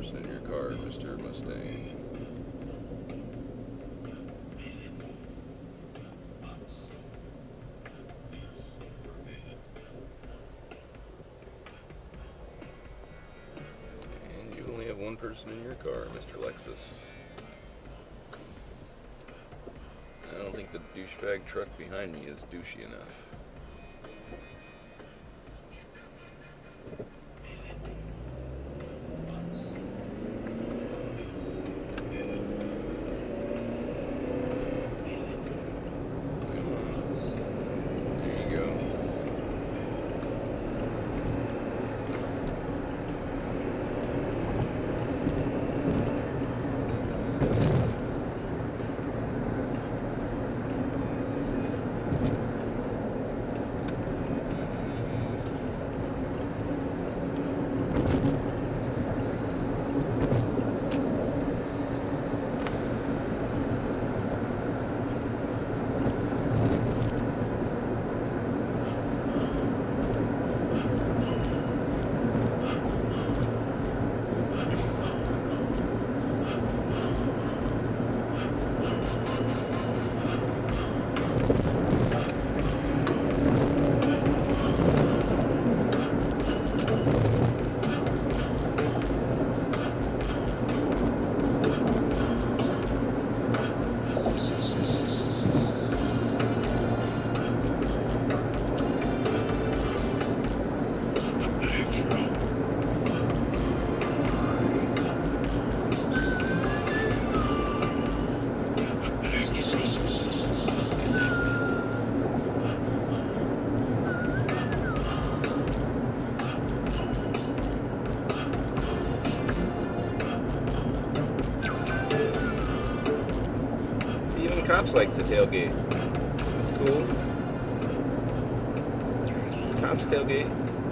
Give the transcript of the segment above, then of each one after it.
person in your car, Mr. Mustang. And you only have one person in your car, Mr. Lexus. I don't think the douchebag truck behind me is douchey enough. Cops like to tailgate. It's cool. Cops tailgate.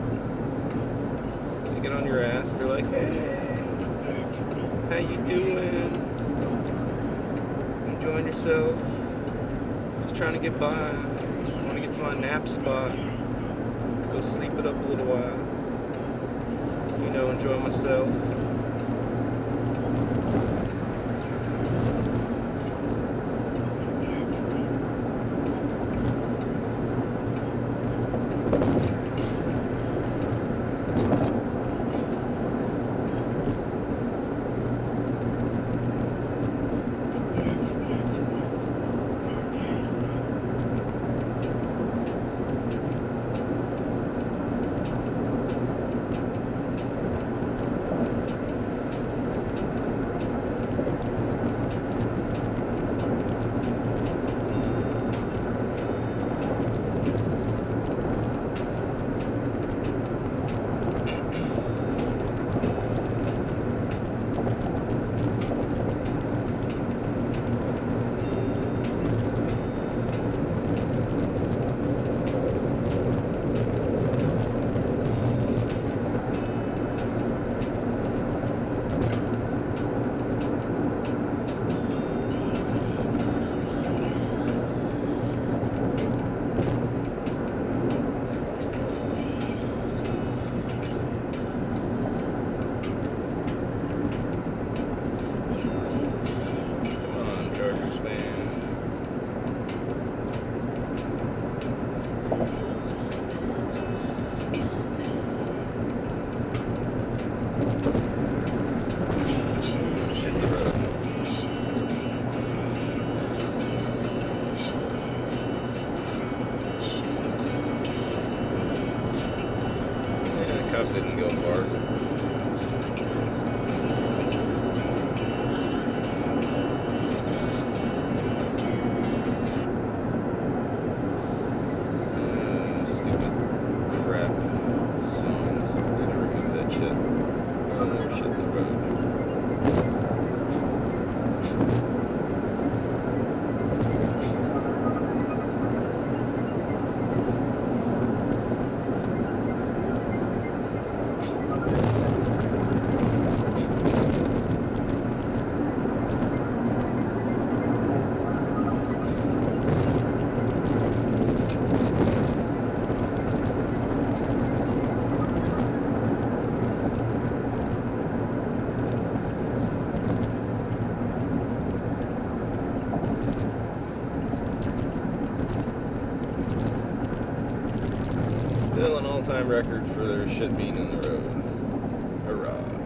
They get on your ass. They're like, "Hey, how you doing? Enjoying yourself? Just trying to get by. I want to get to my nap spot. Go sleep it up a little while. You know, enjoy myself." Didn't go far. Stupid crap songs. I'm gonna remove that shit. Oh, more shit in the road. all-time record for their shit being in the road. Hurrah.